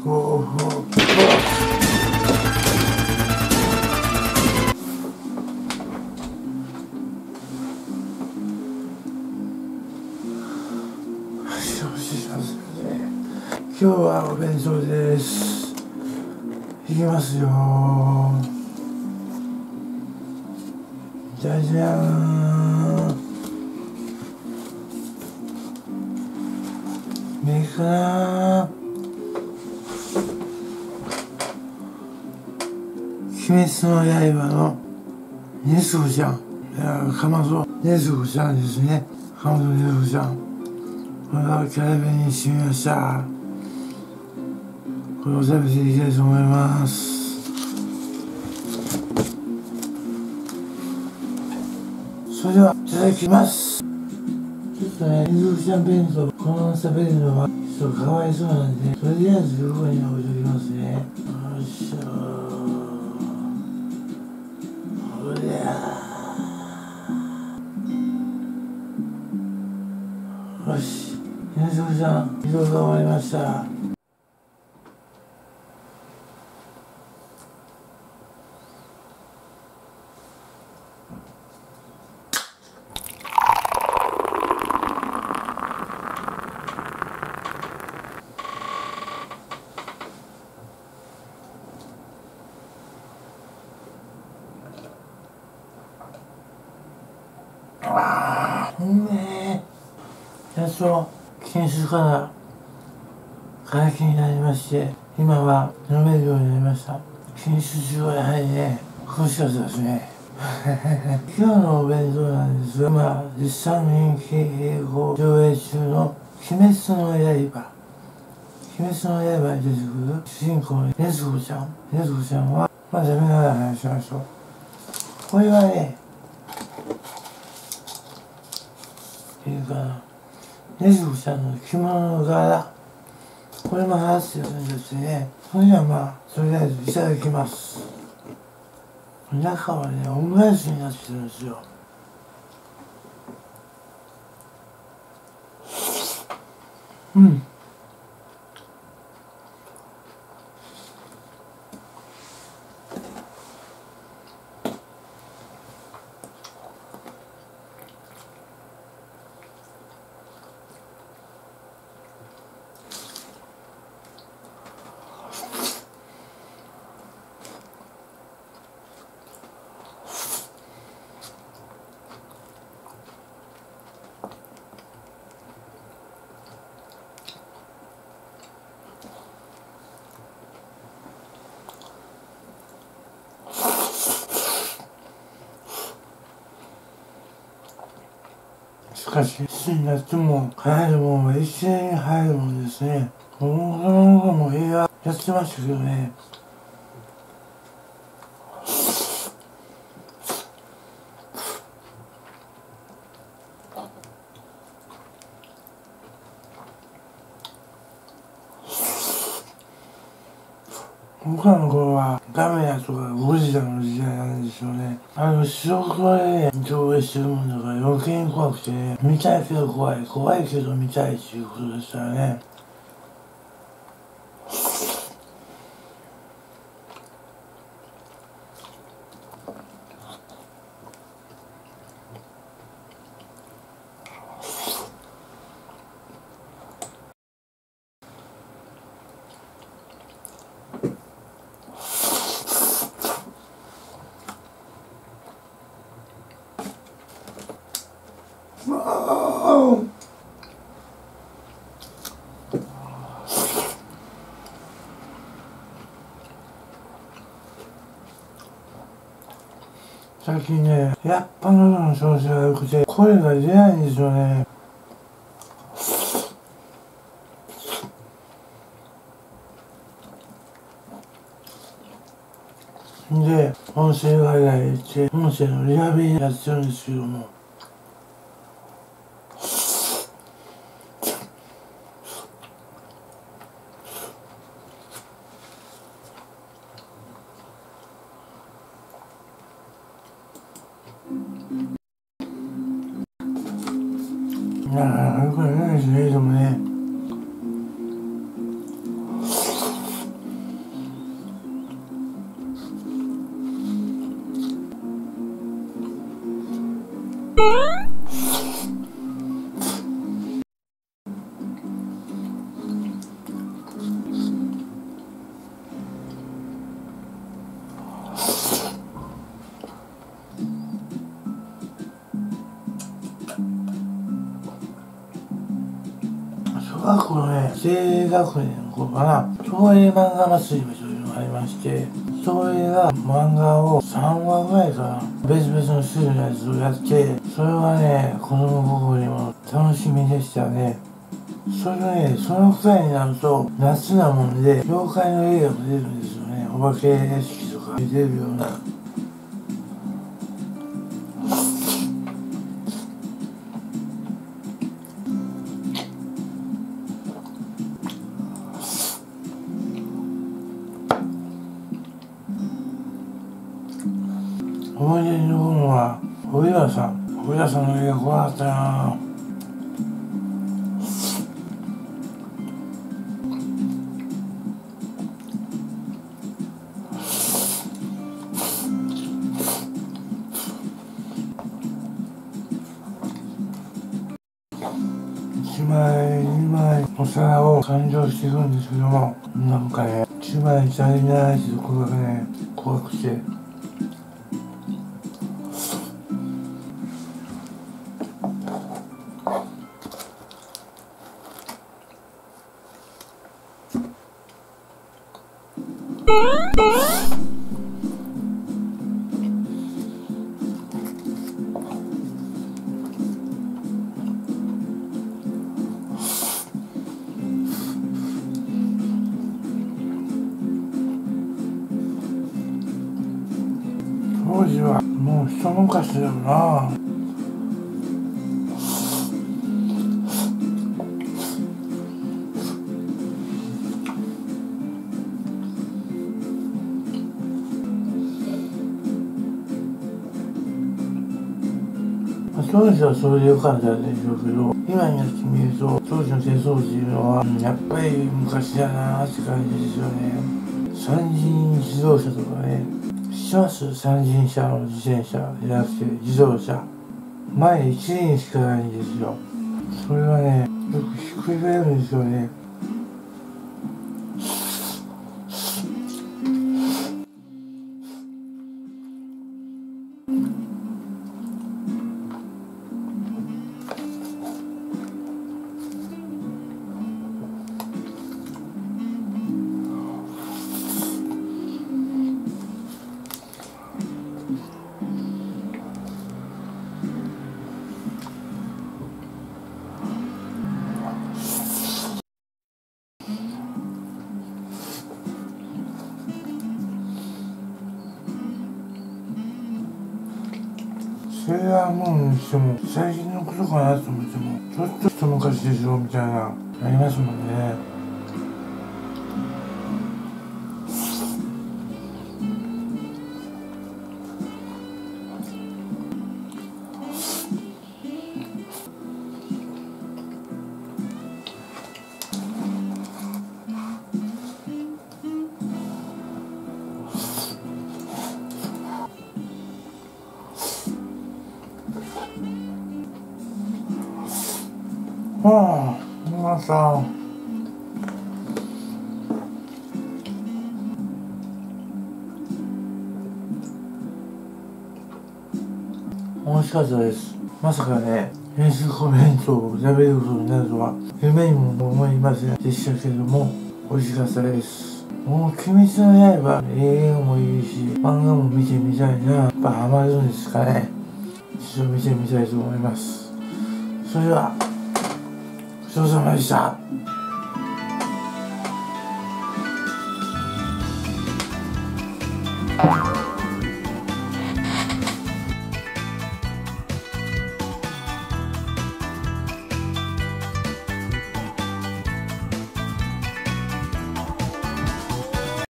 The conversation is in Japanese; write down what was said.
ほうほう。今日はお弁当です。いきますよ。じゃじゃーん。いいかな。鬼滅の刃のねずこちゃん。かまどねずこちゃんですね。かまどねずこちゃん。これはキャラ弁にしてみました。これを食べていきたいと思います。それではいただきます。ちょっとね、ねずこちゃん弁当このまま食べるのはちょっとかわいそうなんで、とりあえずここに置いときますね。よいしょ。おりゃー。よし、ねずこちゃん移動が終わりました。やっと研修から解禁になりまして、今は飲めるようになりました。研修中はやはりね、苦しかったですね。今日のお弁当なんですが、今、実際人気映画上映中の鬼滅の刃。鬼滅の刃に出てくる主人公のねずこちゃん。ねずこちゃんは、まあ、ダメながら話しましょう。これはね、いうかな、ねずこちゃんの着物の柄、これも話してるんですね。それではまあ、とりあえずいただきます。中はね、オムライスになってるんですよ。うん。しかし、いつになっても入るもんは一斉に入るもんですね。このも映画やってましたけどね。僕らの頃はカメラとかゴジラの時代なんですよね。白黒で上映してるもんだから余計に怖くてね、見たいけど怖い、怖いけど見たいっていうことでしたよね。最近ね、やっぱ喉の調子が良くて声が出ないんですよね。で、音声外来へ行って音声のリハビリやってるんですけども、なかなか良くないですね、でもね。 学校のね、低学年の頃かな、東映漫画祭りというのがありまして、東映が漫画を3話ぐらいかな、別々の種類のやつをやって、それはね、子供心にも楽しみでしたね。それがね、そのくらいになると、夏なもんで、妖怪の映画も出るんですよね。お化け屋敷とか出るような。思い出に残るのは、堀田さんの映画怖かったな。1枚2枚お皿を勘定していくんですけども、なんかね、1枚足りないところがね、怖くて。当時はもう一昔だよな。当時はそれでよかったでしょうけど、今になってみると、当時の手相っていうのは、やっぱり昔だなーって感じですよね。三輪自動車とかね、知ってます？三輪車の自転車じゃなくて自動車。前一輪しかないんですよ。それはね、よくひっくり返るんですよね。それはもうにしても、最近のことかなと思っても、ちょっと一昔でしょみたいな、ありますもんね。はあ、皆さん。美味しかったです。まさかね、編集コメントを食べることになるとは、夢にも思いませんでしたけども、美味しかったです。もう、鬼滅の刃、映画もいいし、漫画も見てみたいな。やっぱハマるんですかね。一度見てみたいと思います。それでは、ごちそうさまでした。